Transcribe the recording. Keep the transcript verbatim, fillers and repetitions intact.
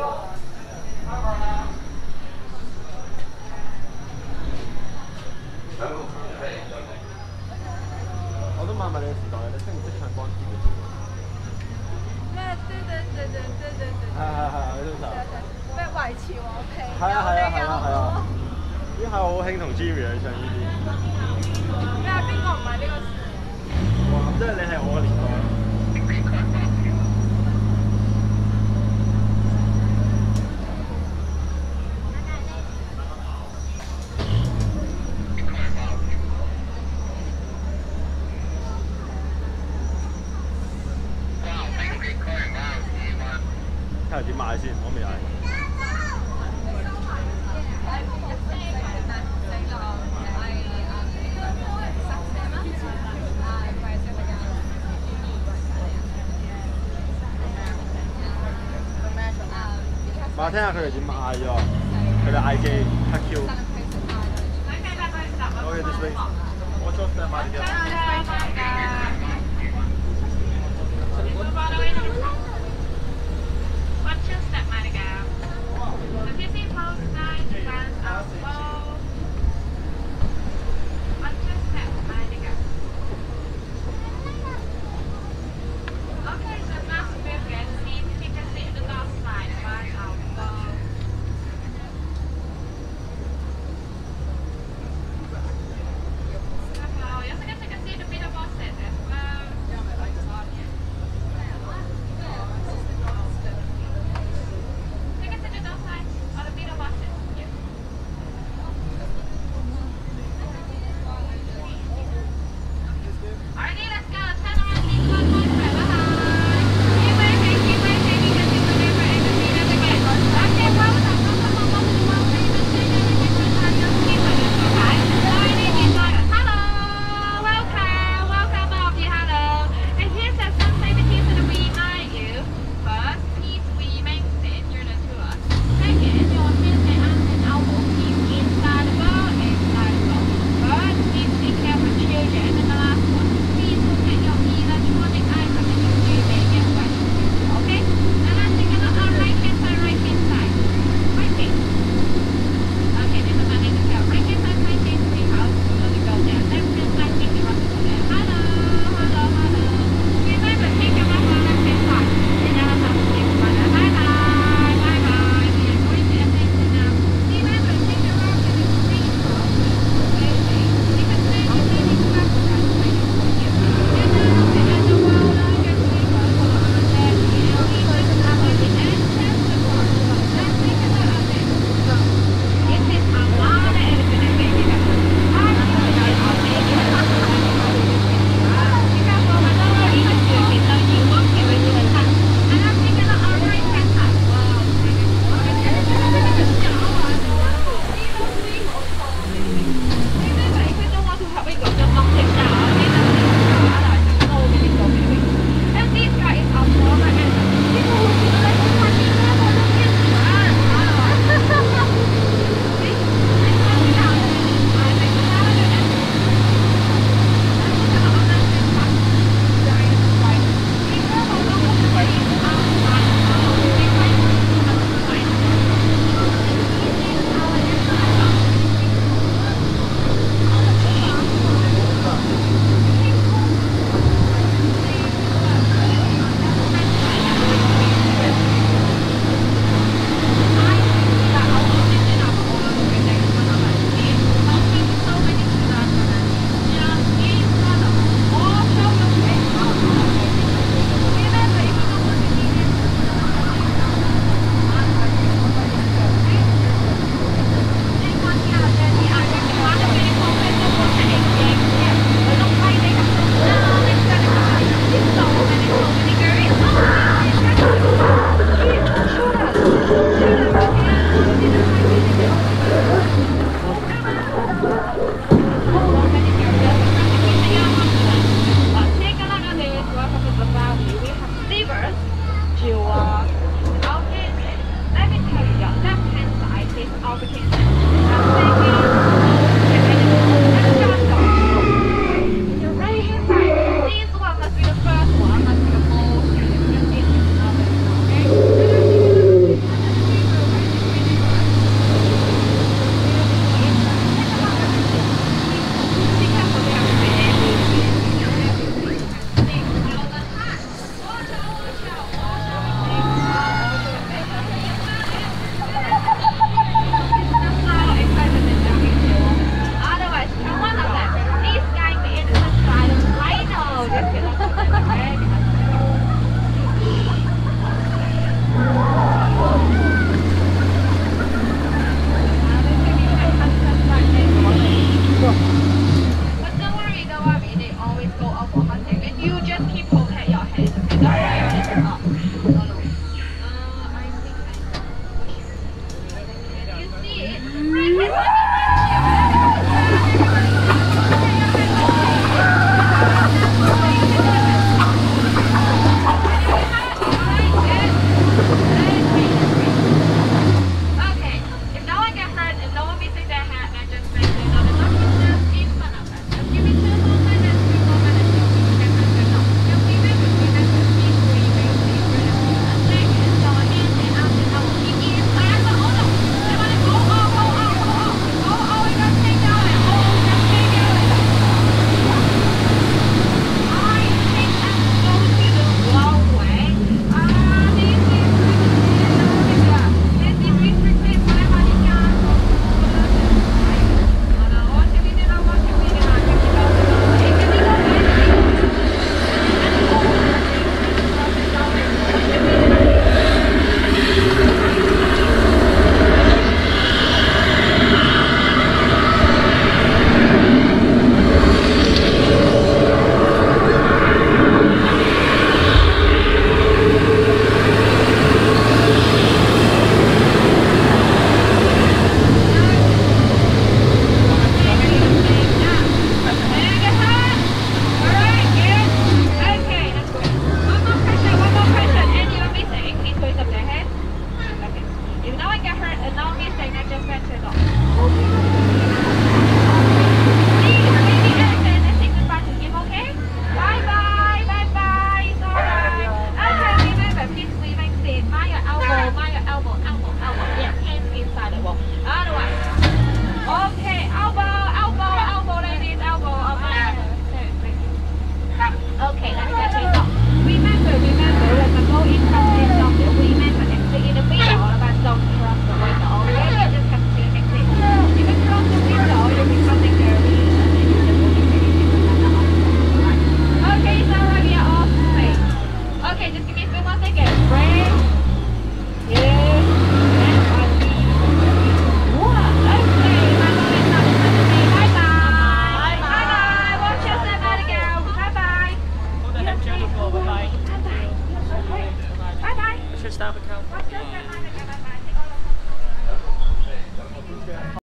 我都問問你嘅時代，你識唔識唱光之嘅？ 咩？對對對對對對對。 係係係，呢首。 咩維持和平？ 係啊係啊係啊係啊！呢下好興同 Jimmy 去唱呢啲。 咩啊？邊個唔係呢個時代？ 哇！即係你係我嘅年代。睇下點買先，我未買。我聽下佢哋點嗌喎，佢哋嗌機黑 Q。Okay, this way. Watch out, step out again. Watch your step, my girl. Have you seen post nine fans outpost? Watch your step, my girl. Okay, so now we'll get see if you can see the north side of our outpost. Hello, yes, I guess I can see the bit of offset as well. up. All the way. Uh, I think I You see it? Okay, if no one gets hurt, if no one missing their hat, I just mentioned, no, the dog is just in front of us. Just give me two more minutes, two more minutes, you'll see the camera turn on. You'll see this, you'll see this, you'll see three, maybe three, a second, so I need to out and out. Keep in, fire, but hold on. They want to go on, go on, go on. Go on, we got to take down it. Oh, we got to take down it. I think I'm going to the wrong way. Ah, this is this is restricted. Whatever you can. No, what can we do now? What can we do now? Can we go? Hey, can we go?